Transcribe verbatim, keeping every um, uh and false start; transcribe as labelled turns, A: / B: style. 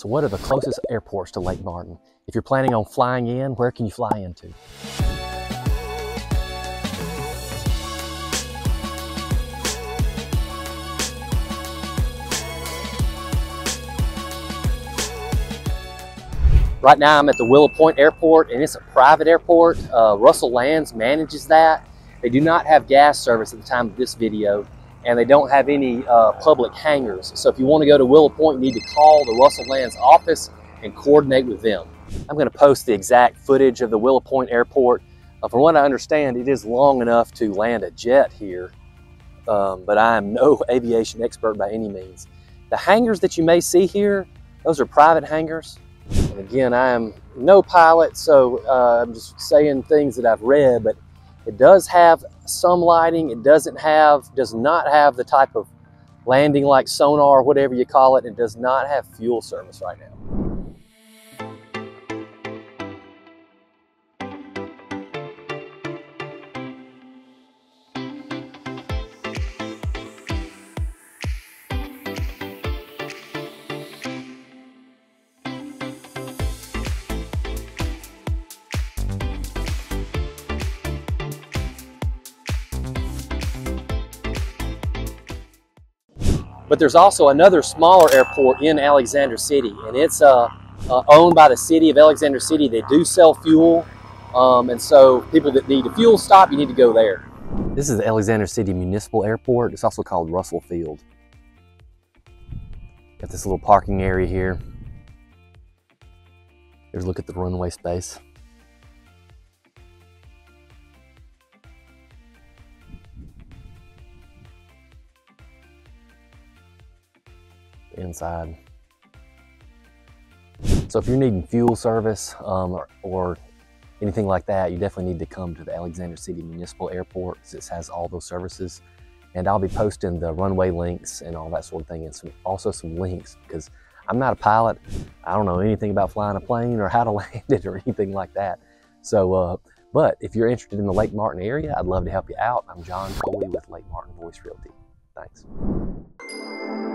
A: So what are the closest airports to Lake Martin? If you're planning on flying in, where can you fly into? Right now I'm at the Willow Point Airport, and it's a private airport. Uh, Russell Lands manages that. They do not have gas service at the time of this video, and they don't have any uh, public hangars. So if you want to go to Willow Point, you need to call the Russell Lands office and coordinate with them. I'm going to post the exact footage of the Willow Point Airport. Uh, from what I understand, it is long enough to land a jet here, um, but I am no aviation expert by any means. The hangars that you may see here, those are private hangars. And again, I am no pilot, so uh, I'm just saying things that I've read, but it does have some lighting. It doesn't have, does not have the type of landing like sonar or whatever you call it. It does not have fuel service right now. But there's also another smaller airport in Alexander City, and it's uh, uh, owned by the city of Alexander City. They do sell fuel, um, and so people that need a fuel stop, you need to go there. This is the Alexander City Municipal Airport. It's also called Russell Field. Got this little parking area here. Here's a look at the runway space. Inside. So if you're needing fuel service um, or, or anything like that, you definitely need to come to the Alexander City Municipal Airport, because it has all those services. And I'll be posting the runway links and all that sort of thing, and some, also some links, because I'm not a pilot. I don't know anything about flying a plane or how to land it or anything like that. So, uh, but if you're interested in the Lake Martin area, I'd love to help you out. I'm John Coley with Lake Martin Voice Realty. Thanks.